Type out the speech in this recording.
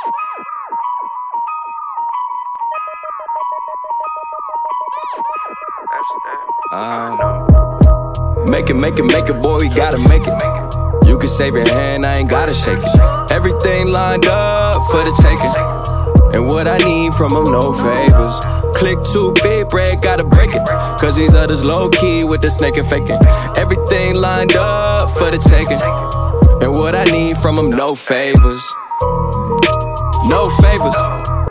Make it, boy, you gotta make it. You can save your hand, I ain't gotta shake it. Everything lined up for the taking, and what I need from them, no favors. Click too big, bread, gotta break it, cause these others low-key with the snake and faking. Everything lined up for the taking, and what I need from them, no favors. No favors.